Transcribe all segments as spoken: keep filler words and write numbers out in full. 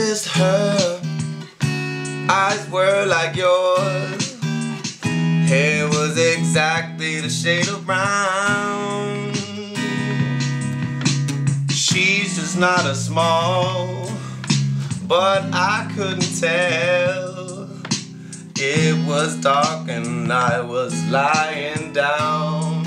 noticed her eyes were like yours. Hair was exactly the shade of brown. She's just not as small, but I couldn't tell. It was dark and I was lying down.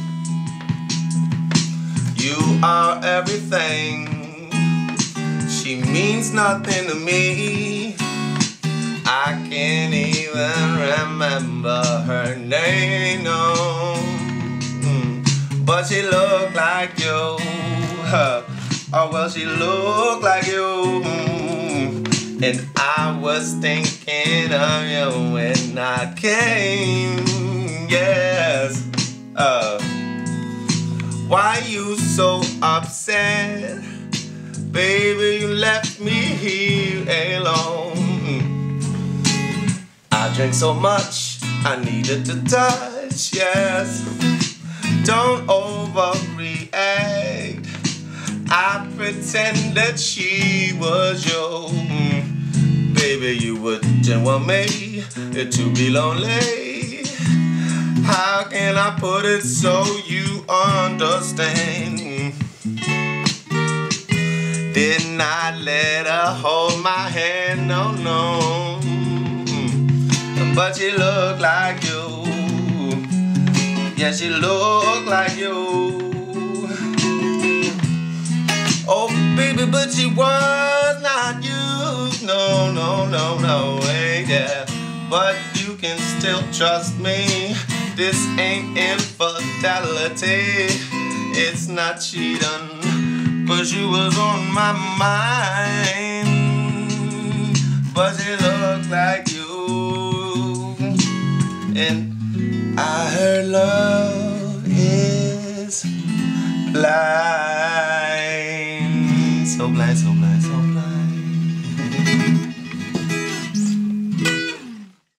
You are everything. She means nothing to me. I can't even remember her name, no. Mm. But she looked like you. Oh, well, she looked like you. Mm. And I was thinking of you when I came. Yes. Uh, why you so upset? Baby, you left me here alone. I drank so much, I needed to touch, yes. Don't overreact. I pretended she was you. Baby, you wouldn't want me to be lonely. How can I put it so you understand? Did not let her hold my hand, no, no. But she looked like you. Yeah, she looked like you. Oh, baby, but she was not you. No, no, no, no, hey, yeah. But you can still trust me. This ain't infidelity. It's not cheating. 'Cause you was on my mind. But she looked like you. And I heard love is blind. So blind, so